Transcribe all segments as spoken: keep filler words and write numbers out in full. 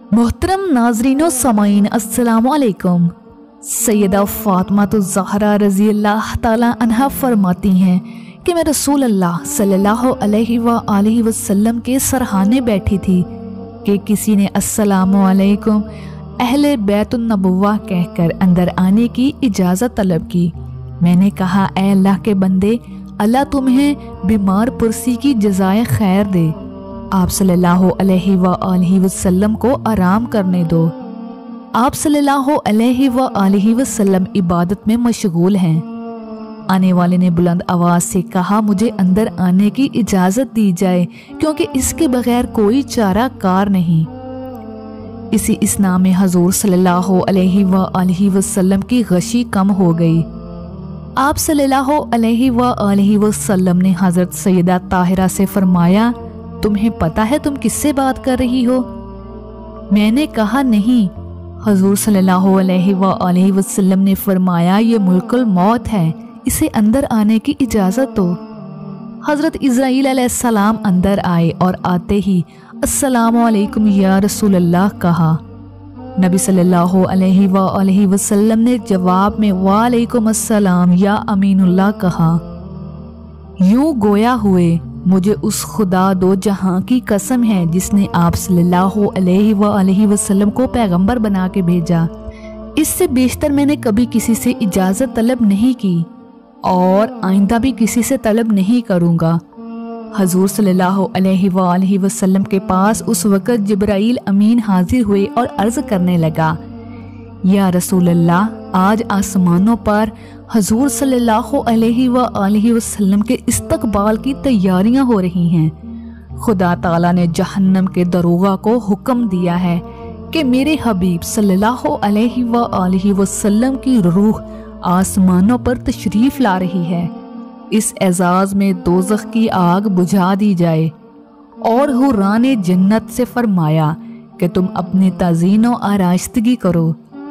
मोहतरम नाजरीन व समाईन अस्सलामु अलैकुम। सैयदा फातिमा तो ज़हरा रज़ी अल्लाह ताला अन्हा फरमाती हैं कि मैं रसूल अल्लाह सल्लल्लाहु अलैहि व आलिहि वसल्लम के सरहाने बैठी थी कि किसी ने अस्सलामु अलैकुम अहले बैतुन नबुव्वा कहकर अंदर आने की इजाज़त तलब की। मैंने कहा, ऐ अल्लाह के बंदे, अल्लाह तुम्हें बीमार पुरसी की जज़ाए खैर दे। आप सल्लल्लाहु अलैहि व आलिहि वसल्लम को आराम करने दो। आप सल्लल्लाहु अलैहि व आलिहि वसल्लम इबादत में मशगूल हैं। आने वाले ने बुलंद आवाज़ से कहा, मुझे अंदर आने की इजाज़त दी जाए क्योंकि इसके बगैर कोई चारा कार नहीं। इसी इसना में हजूर सल्लल्लाहु अलैहि व आलिहि वसल्लम की गशी कम हो गई। आप सल्लल्लाहु अलैहि व आलिहि वसल्लम ने हज़रत सैयदा ताहिरा से फरमाया, तुम्हें पता है तुम किससे बात कर रही हो? मैंने कहा, नहीं। हजूर सल्लल्लाहु अलैहि व आलिहि वसल्लम ने फरमाया, ये मुल्कुल मौत है, इसे अंदर आने की इजाज़त दो। हज़रत इज़राइल अलैहिस्सलाम अंदर आए और आते ही अस्सलामु अलैकुम या रसूल अल्लाह कहा। नबी सल्लल्लाहु अलैहि व आलिहि वसल्लम ने जवाब में वालेकुम अस्सलाम या अमीनुल्लाह कहा। यूं गोया हुए, मुझे उस खुदा दो जहां की कसम है जिसने आप सल्लल्लाहु अलैहि व आलिहि वसल्लम को पैगंबर बना के भेजा। इससे बेशतर मैंने कभी किसी से इजाज़त तलब नहीं की और आइंदा भी किसी से तलब नहीं करूँगा। हजूर सल्लल्लाहु अलैहि व आलिहि वसल्लम के पास उस वक़्त जिब्राइल अमीन हाजिर हुए और अर्ज़ करने लगा, या रसूल अल्लाह, आज आसमानों पर हजूर सल्लल्लाहु अलैहि व आलिहि वसल्लम के इस्तकबाल की तैयारियां हो रही हैं। खुदा ताला ने जहन्नम के दरोगा को हुक्म दिया है कि मेरे हबीब सल्लल्लाहु अलैहि व आलिहि वसल्लम की रूह आसमानों पर तशरीफ ला रही है। इस एजाज में दोज़ख की आग बुझा दी जाए। और हुर्रान जन्नत से फरमाया कि तुम अपनी ताज़ीनो आराइस्तगी करो।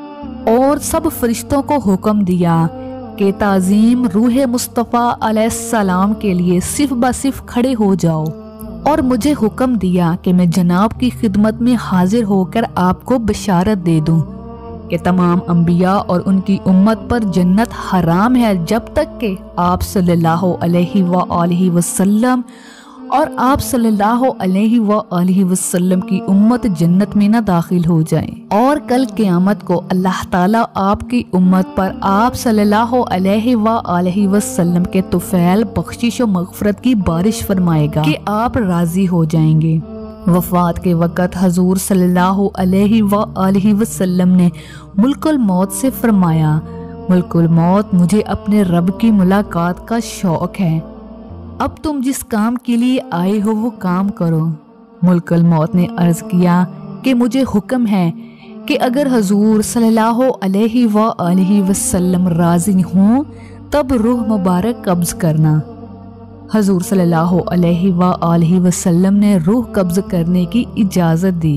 और सब फरिश्तों को हुक्म दिया कि ताज़ीम रूह मुस्तफ़ा अलैहिस्सलाम के लिए सिर्फ ब सिर्फ खड़े हो जाओ। और मुझे हुक्म दिया कि मैं जनाब की खिदमत में हाजिर होकर आपको बशारत दे दूं कि तमाम अंबिया और उनकी उम्मत पर जन्नत हराम है जब तक कि आप सल्लल्लाहु अलैहि व आलिहि वसल्लम और आप सल्लल्लाहु अलैहि व आलिहि वसल्लम की उम्मत जन्नत में न दाखिल हो जाएं। और कल क़यामत को अल्लाह ताला आपकी उम्मत पर आप सल्लल्लाहु अलैहि व आलिहि वसल्लम के तुफैल बख्शिश व मग़फ़िरत की बारिश फरमाएगा कि आप राज़ी हो जाएंगे। वफ़ात के वक़्त हजूर सल्लल्लाहु अलैहि व आलिहि वसल्लम ने मुल्कुल मौत से फरमाया, मुल्कुल मौत, मुझे अपने रब की मुलाकात का शौक़ है। अब तुम जिस काम के लिए आए हो वो काम करो। मुल्कुल मौत ने अर्ज़ किया कि मुझे हुक्म है कि अगर हजूर सल्लल्लाहु अलैहि व आलिहि वसल्लम राज़ी हों तब रूह मुबारक कब्ज़ करना। हजूर सल्लल्लाहु अलैहि व आलिहि वसल्लम ने रूह कब्ज़ करने की इजाज़त दी।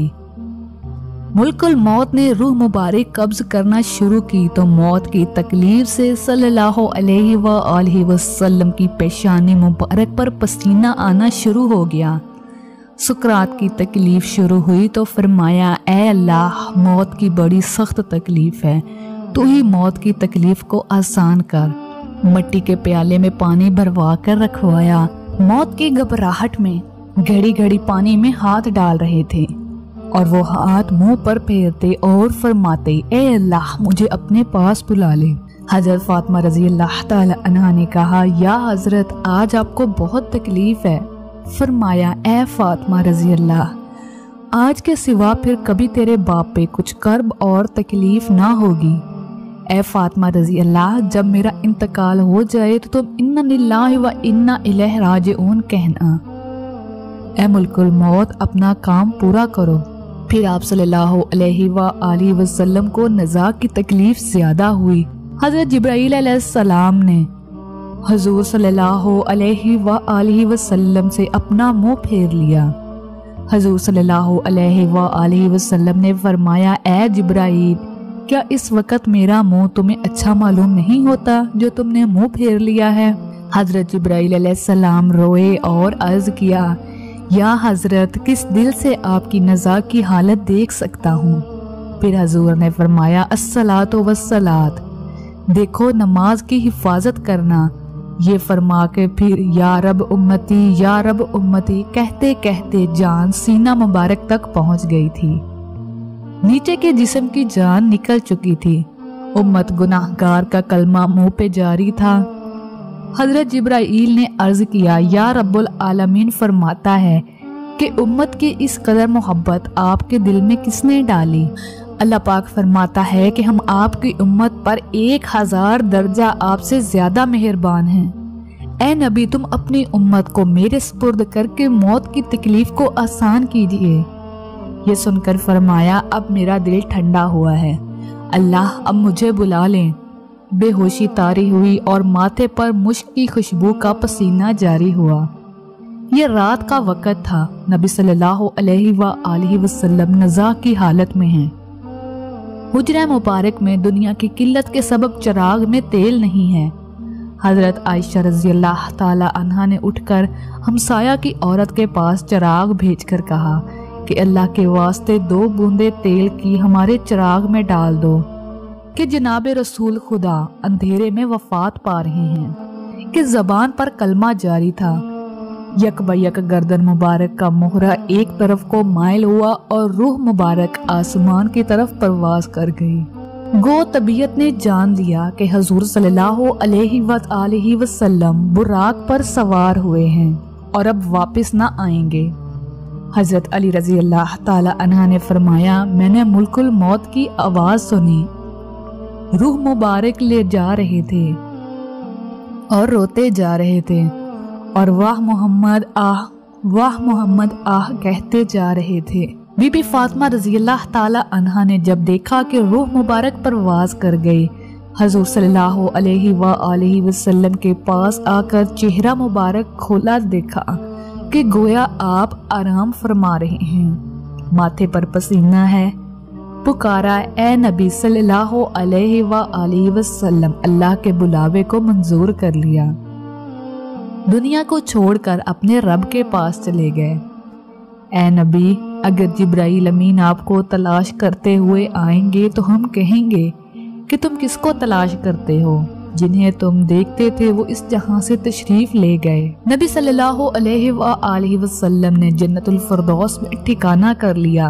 मुल्कुल मौत ने रूह मुबारक कब्ज़ करना शुरू की तो मौत की तकलीफ से सल्लल्लाहु अलैहि व आलिहि वसल्लम की पेशानी मुबारक पर पसीना आना शुरू हो गया। सुकरात की तकलीफ शुरू हुई तो फरमाया, ऐ अल्लाह, मौत की बड़ी सख्त तकलीफ है, तू ही मौत की तकलीफ को आसान कर। मट्टी के प्याले में पानी भरवा कर रखवाया। मौत की घबराहट में घड़ी घड़ी पानी में हाथ डाल रहे थे और वो हाथ मुंह पर फेरते और फरमाते, ए अल्लाह, मुझे अपने पास बुला ले। हजरत फातिमा रज़ी अल्लाह ताला अन्हा ने कहा, या हजरत, आज आपको बहुत तकलीफ है। फरमाया, ए फातिमा रज़ी अल्लाह, आज के सिवा फिर कभी तेरे बाप पे कुछ कर्ब और तकलीफ ना होगी। ए फातिमा रज़ी अल्लाह, जब मेरा इंतकाल हो जाए तो तुम इन्ना लिल्लाहि व इन्ना इलैहि राजिऊन कहना। ए मुल्कुल मौत, अपना काम पूरा करो। फिर आप सल्लल्लाहु अलैहि व आलिहि वसल्लम को नज़ा की तकलीफ ज्यादा हुई। हज़रत जिब्राइल अलैहिस्सलाम ने हजूर सल्लल्लाहु अलैहि व आलिहि वसल्लम से अपना मुंह फेर लिया। हजूर सल्लल्लाहु अलैहि व आलिहि वसल्लम ने फरमाया, ए जिब्राइल, क्या इस वक़्त मेरा मुंह तुम्हें अच्छा मालूम नहीं होता जो तुमने मुंह फेर लिया है? हजरत जिब्राइल अलैहिस्सलाम रोए और अर्ज किया, یا حضرت کس دل سے آپ کی نزا کی حالت دیکھ سکتا ہوں؟ پھر حضور نے فرمایا الصلاۃ والصلاۃ، دیکھو نماز کی حفاظت کرنا۔ یہ فرما کے پھر یا رب امتی یا رب امتی کہتے کہتے جان سینہ مبارک تک پہنچ گئی تھی۔ نیچے کے جسم کی جان نکل چکی تھی۔ امت گناہگار کا کلمہ منہ پہ جاری تھا۔ حضرت جبرائیل نے عرض کیا یا رب العالمین فرماتا ہے کہ امت کی اس قدر محبت آپ کے دل میں کس نے ڈالی؟ اللہ پاک فرماتا ہے کہ ہم آپ کی امت پر ایک ہزار درجہ آپ سے زیادہ مہربان ہیں۔ اے نبی تم اپنی امت کو میرے سپرد کر کے موت کی تکلیف کو آسان کیجئے۔ یہ سن کر فرمایا اب میرا دل ٹھنڈا ہوا ہے، اللہ اب مجھے بلا لیں۔ بے ہوشی طاری ہوئی اور ماتھے پر مشک کی خوشبو کا پسینہ جاری ہوا۔ یہ رات کا وقت تھا۔ نبی صلی اللہ علیہ وآلہ وسلم نزا کی حالت میں ہیں۔ حجرہ مبارک میں دنیا کی قلت کے سبب چراغ میں تیل نہیں ہے۔ حضرت عائشہ رضی اللہ تعالی عنہا نے اٹھ کر ہمسایہ کی عورت کے پاس چراغ بھیج کر کہا کہ اللہ کے واسطے دو بوندے تیل کی ہمارے چراغ میں ڈال دو کہ جناب رسول خدا اندھیرے میں وفات پا رہے ہیں۔ کہ زبان پر کلمہ جاری تھا۔ یک با یک گردن مبارک کا مہرہ ایک طرف کو مائل ہوا اور روح مبارک آسمان کی طرف پرواز کر گئی۔ گو طبیعت نے جان لیا کہ حضور صلی اللہ علیہ وآلہ وسلم براق پر سوار ہوئے ہیں اور اب واپس نہ آئیں گے۔ حضرت علی رضی اللہ تعالی عنہ نے فرمایا میں نے ملک الموت کی آواز سنی، روح مبارک لے جا رہے تھے اور روتے جا رہے تھے اور واہ محمد آہ واہ محمد آہ کہتے جا رہے تھے۔ بی بی فاطمہ رضی اللہ تعالی عنہا نے جب دیکھا کہ روح مبارک پرواز کر گئی، حضور صلی اللہ علیہ وآلہ وسلم کے پاس آ کر چہرہ مبارک کھولا دیکھا کہ گویا آپ آرام فرما رہے ہیں، ماتھے پر پسینہ ہے۔ پکارا اے نبی صلی اللہ علیہ وآلہ وسلم، اللہ کے بلاوے کو منظور کر لیا، دنیا کو چھوڑ کر اپنے رب کے پاس چلے گئے۔ اے نبی اگر جبرائیل امین آپ کو تلاش کرتے ہوئے آئیں گے تو ہم کہیں گے کہ تم کس کو تلاش کرتے ہو؟ جنہیں تم دیکھتے تھے وہ اس جہاں سے تشریف لے گئے۔ نبی صلی اللہ علیہ وآلہ وسلم نے جنت الفردوس میں ٹھکانہ کر لیا۔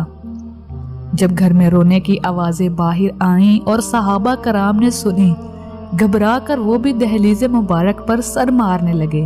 جب گھر میں رونے کی آوازیں باہر آئیں اور صحابہ کرام نے سنی، گھبرا کر وہ بھی دہلیز مبارک پر سر مارنے لگے۔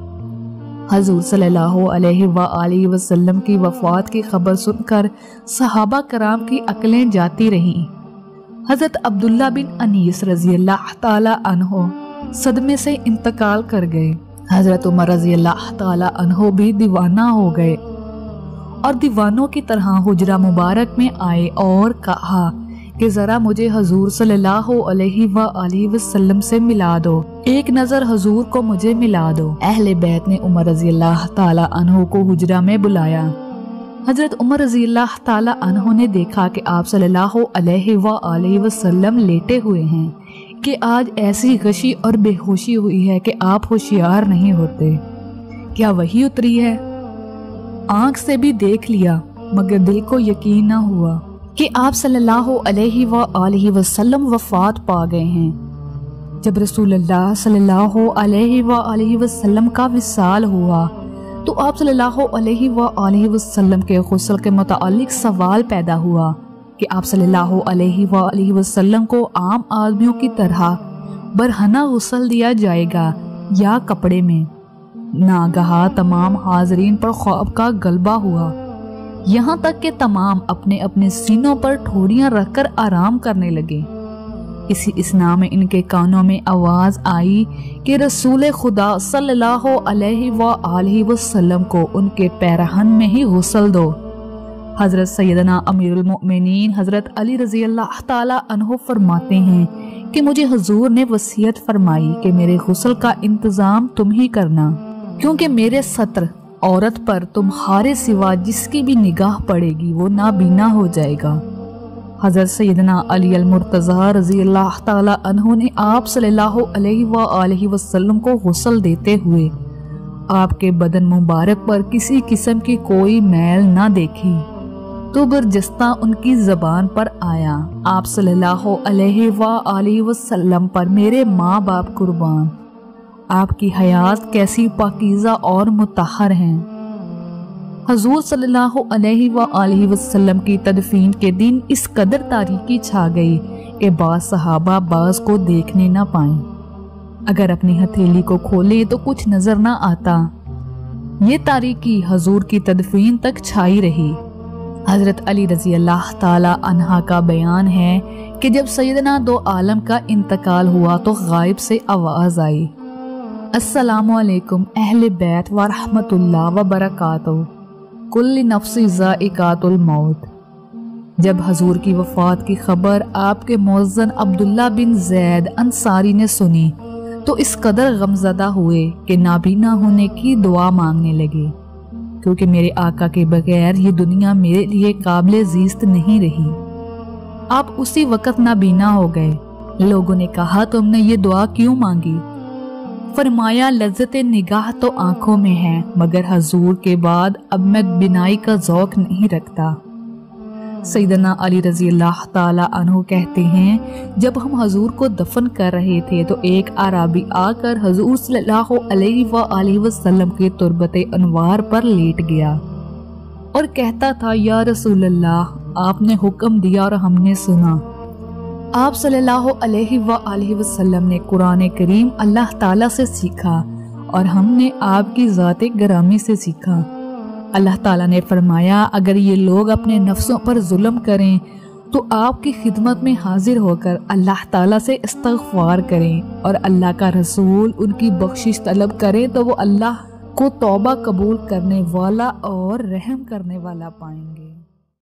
حضور صلی اللہ علیہ وآلہ وسلم کی وفات کی خبر سن کر صحابہ کرام کی عقلیں جاتی رہیں۔ حضرت عبداللہ بن انیس رضی اللہ تعالی عنہ صدمے سے انتقال کر گئے۔ حضرت عمر رضی اللہ تعالی عنہ بھی دیوانہ ہو گئے اور دیوانوں کی طرح حجرہ مبارک میں آئے اور کہا کہ ذرا مجھے حضور صلی اللہ علیہ وآلہ وسلم سے ملا دو، ایک نظر حضور کو مجھے ملا دو۔ اہل بیت نے عمر رضی اللہ تعالی عنہ کو حجرہ میں بلایا۔ حضرت عمر رضی اللہ تعالی عنہ نے دیکھا کہ آپ صلی اللہ علیہ وآلہ وسلم لیٹے ہوئے ہیں کہ آج ایسی غشی اور بے ہوشی ہوئی ہے کہ آپ ہوشیار نہیں ہوتے۔ کیا وحی اتری ہے؟ آنکھ سے بھی دیکھ لیا مگر دل کو یقین نہ ہوا کہ آپ صلی اللہ علیہ وآلہ وسلم وفات پا گئے ہیں۔ جب رسول اللہ صلی اللہ علیہ وآلہ وسلم کا وصال ہوا تو آپ صلی اللہ علیہ وآلہ وسلم کے غسل کے متعلق سوال پیدا ہوا کہ آپ صلی اللہ علیہ وآلہ وسلم کو عام آدمیوں کی طرح برہنہ غسل دیا جائے گا یا کپڑے میں؟ ناگہاں تمام حاضرین پر خواب کا غلبہ ہوا، یہاں تک کہ تمام اپنے اپنے سینوں پر ٹھوڑیاں رکھ کر آرام کرنے لگے۔ اسی اسنا میں ان کے کانوں میں آواز آئی کہ رسول خدا صلی اللہ علیہ وآلہ وسلم کو ان کے پیرہن میں ہی غسل دو۔ حضرت سیدنا امیر المؤمنین حضرت علی رضی اللہ تعالی عنہ فرماتے ہیں کہ مجھے حضور نے وصیت فرمائی کہ میرے غسل کا انتظام تم ہی کرنا، کیونکہ میرے سطر عورت پر تمہارے سوا جس کی بھی نگاہ پڑے گی وہ نابینا ہو جائے گا۔ حضرت سیدنا علی المرتضی رضی اللہ تعالی عنہ نے آپ صلی اللہ علیہ وآلہ وسلم کو غسل دیتے ہوئے آپ کے بدن مبارک پر کسی قسم کی کوئی میل نہ دیکھی تو برجستہ ان کی زبان پر آیا، آپ صلی اللہ علیہ وآلہ وسلم پر میرے ماں باپ قربان، آپ کی حیات کیسی پاکیزہ اور مطہر ہیں۔ حضور صلی اللہ علیہ وآلہ وسلم کی تدفین کے دن اس قدر تاریکی چھا گئی کہ بعض صحابہ بعض کو دیکھنے نہ پائیں، اگر اپنی ہتھیلی کو کھولیں تو کچھ نظر نہ آتا۔ یہ تاریکی حضور کی تدفین تک چھائی رہی۔ حضرت علی رضی اللہ تعالی عنہ کا بیان ہے کہ جب سیدنا دو عالم کا انتقال ہوا تو غائب سے آواز آئی، السلام علیکم اہل بیت ورحمت اللہ وبرکاتہ، کل نفس ذائقۃ الموت۔ جب حضور کی وفات کی خبر آپ کے مؤذن عبداللہ بن زید انصاری نے سنی تو اس قدر غمزدہ ہوئے کہ نابینا ہونے کی دعا مانگنے لگے، کیونکہ میرے آقا کے بغیر یہ دنیا میرے لیے قابل زیست نہیں رہی۔ آپ اسی وقت نابینا ہو گئے۔ لوگوں نے کہا تم نے یہ دعا کیوں مانگی؟ فرمایا لذت نگاہ تو آنکھوں میں ہے، مگر حضور کے بعد اب میں بینائی کا ذوق نہیں رکھتا۔ سیدنا علی رضی اللہ تعالی عنہ کہتے ہیں جب ہم حضور کو دفن کر رہے تھے تو ایک اعرابی آ کر حضور صلی اللہ علیہ وآلہ وسلم کے تربت انوار پر لیٹ گیا اور کہتا تھا، یا رسول اللہ، آپ نے حکم دیا اور ہم نے سنا۔ آپ صلی اللہ علیہ وآلہ وسلم نے قرآن کریم اللہ تعالیٰ سے سیکھا اور ہم نے آپ کی ذات گرامی سے سیکھا۔ اللہ تعالیٰ نے فرمایا اگر یہ لوگ اپنے نفسوں پر ظلم کریں تو آپ کی خدمت میں حاضر ہو کر اللہ تعالیٰ سے استغفار کریں اور اللہ کا رسول ان کی بخشش طلب کریں تو وہ اللہ کو توبہ قبول کرنے والا اور رحم کرنے والا پائیں گے۔